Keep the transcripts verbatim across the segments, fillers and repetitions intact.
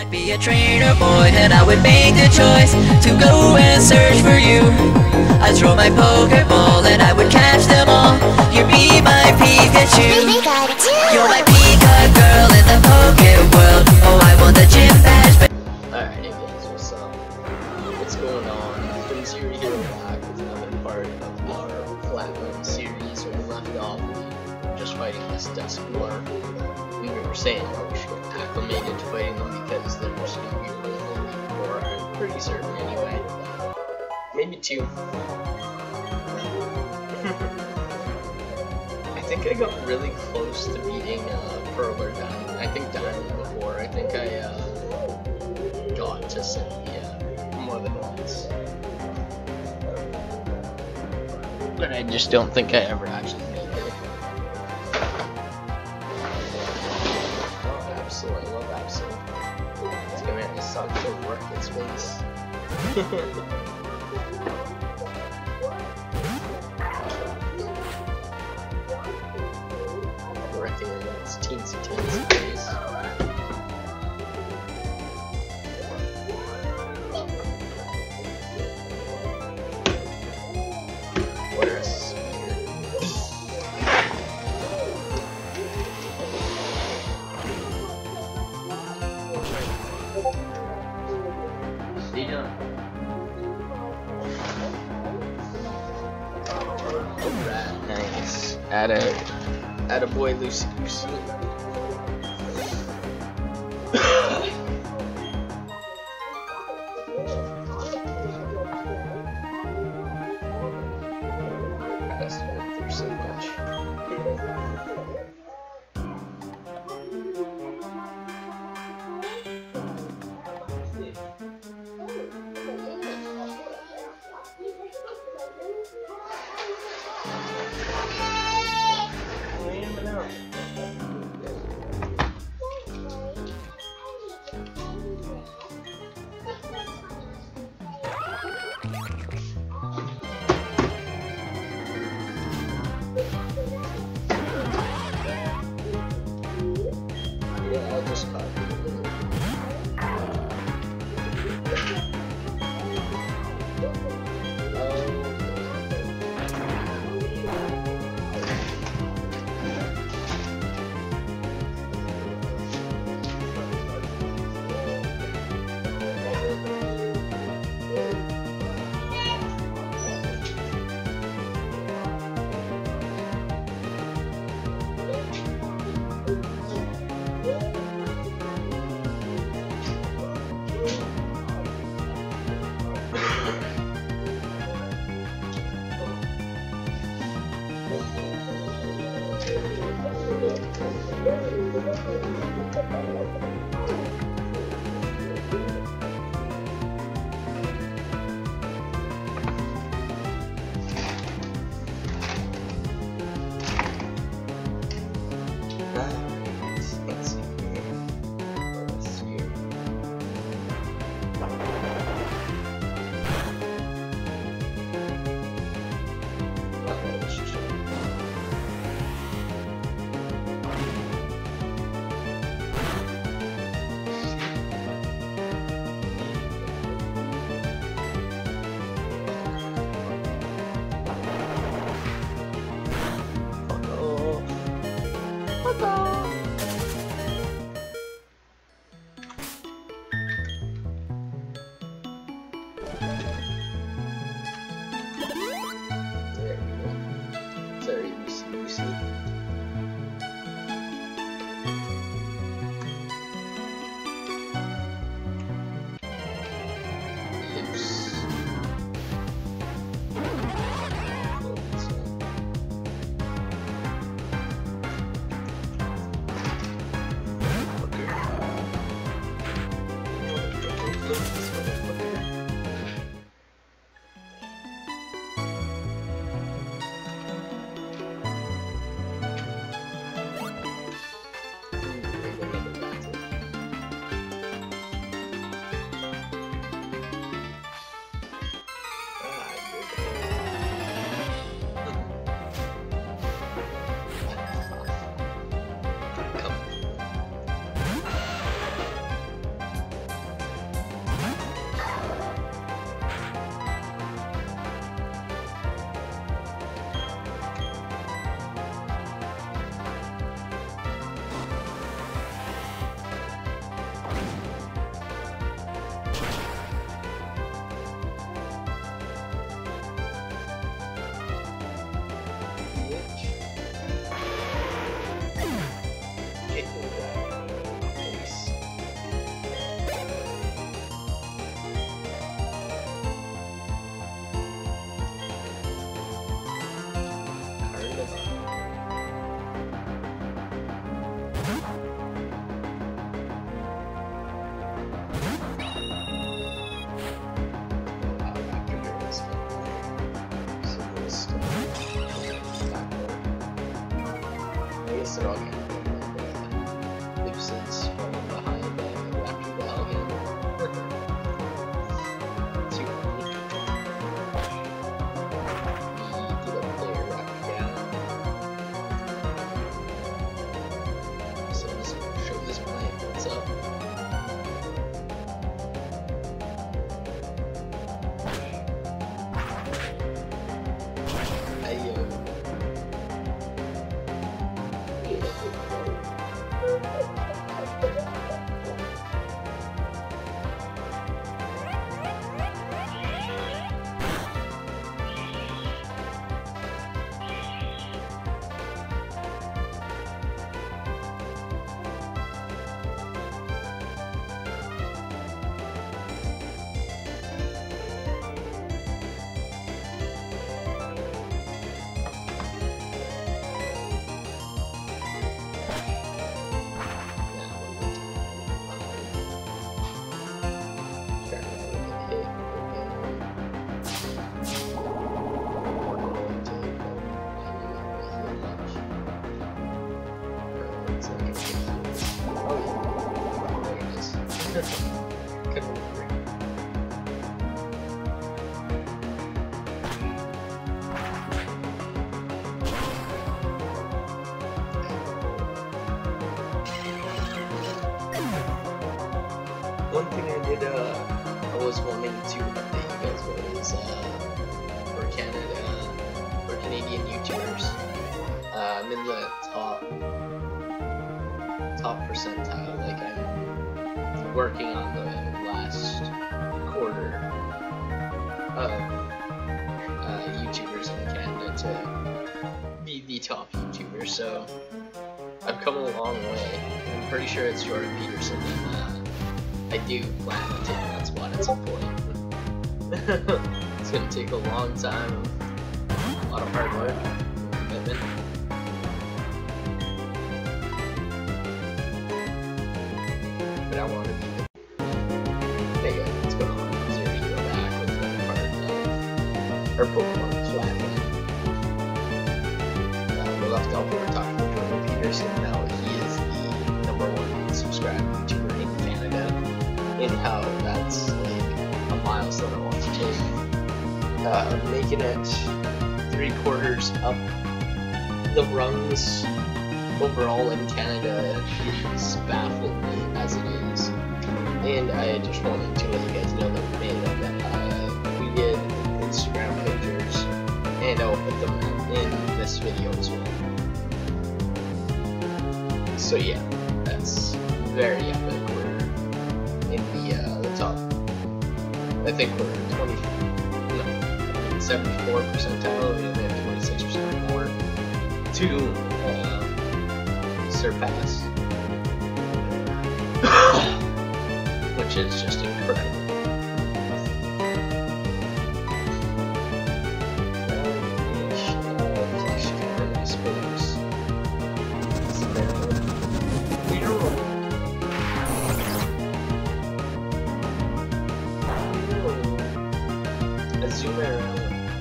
I'd be a trainer boy and I would make the choice to go and search for you. I'd throw my Pokeball and I would catch them all. You'd be my Pikachu. You're my Pika girl in the Poké world. Oh, I want the gym badge. Alright, hey guys, what's up? What's going on? It's Zero here back with another part of our Platinum series where we left off just fighting this Dusknoir. We were saying how we should get acclimated to fighting them because there's going to be really more, I'm pretty certain anyway. Maybe two. I think I got really close to beating uh, Pearl or Diamond. I think Diamond before. I think I uh, got to Cynthia more than once. But I just don't think I ever actually made it. Oh, Absol, I love Absol. It's gonna have to suck to work its space. Working in its teensy teensy face. What a spear. Yeah. Alright, nice. Add a add a boy Lucy Goosey. That's went through so much. Yeah, I'll just copy it. Let's see here. Let's see here. Okay, let's just Sorry, you see, you see. Lips. They're all getting uh, nuisance falling behind the Raptor Valiant. Too funny. We did a player Raptor down. So let's show this plant what's up. One thing I did, uh, I was wanting to update you guys with is, uh, for Canada, for Canadian YouTubers, uh, I'm in the top, top percentile, like I'm working on the last quarter of, uh, YouTubers in Canada to be the top YouTuber, so I've come a long way. I'm pretty sure it's Jordan Peterson and, uh, I do plan to take that spot at some point. It's gonna take a long time, a lot of hard work, and commitment. But I want to be. Hey guys, what's going on? It's your hero back with another part of our Pokemon Flatland. Uh, we left off, we were talking to Jordan Peterson. Now he is the number one subscribed YouTuber in Canada. And how that's like a milestone I want to take. Uh, making it three quarters up the rungs overall in Canada is baffling me as it is. And I just wanted to let you guys know that we made it. Uh, we did Instagram pictures, and I'll put them in this video as well. So yeah, that's very epic. In the, uh, the top, I think we're twenty, no, seventy-four percentile, and we have twenty-six percent more to uh, surpass, which is just incredible. I suppose. Azumarill.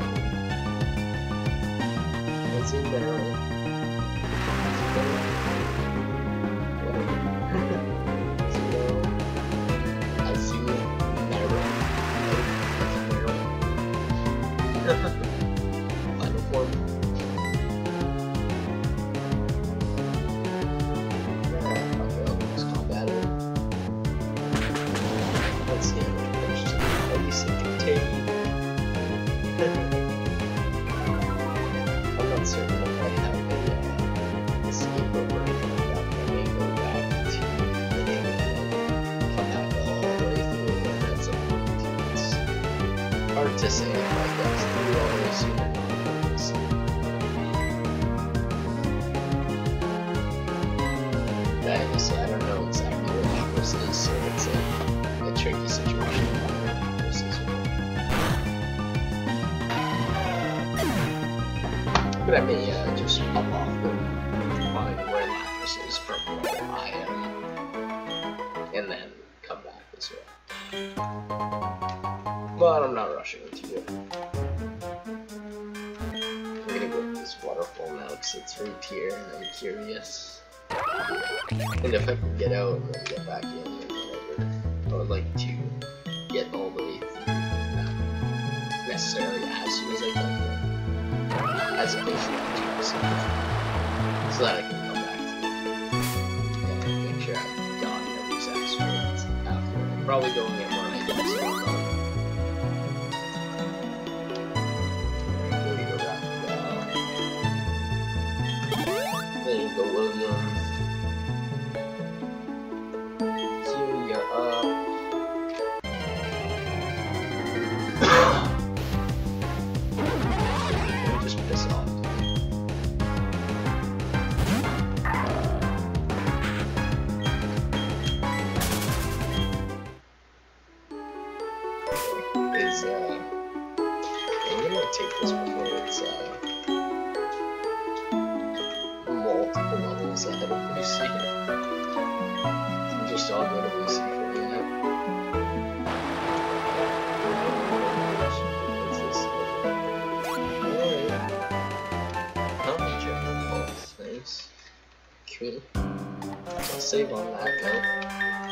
Azumarill. Azumarill. Final form. Almost combative. Let's see how much damage at least it can take. I'm not certain if I have a uh, escape over anything like that, but I may go back to the game and come back all the way through and at some point. It's hard to say if I get through all this unit. I guess I don't know exactly what Aquos is, so it's a, a tricky situation. This is But I may uh, just pop off and find where Lapras is from where I am, and then come back as But I'm not rushing to it. I'm gonna go with this waterfall now because it's right here and I'm curious. And if I can get out and then get back in or whatever, I would like to get all the way through, not necessarily as soon as I can, but as close as I can, so that I can come back to it and make sure I've gotten every exact straight after. I'm probably going in when I get to it. There you go, William. Syria up. Just piss off. Is, uh... I'm gonna take this before it's, uh... multiple levels ahead of Lucy. I'm just all good at Lucy for you now. What's this? Alright. How many checkpoint balls? Nice. Cool. I'll save on that now.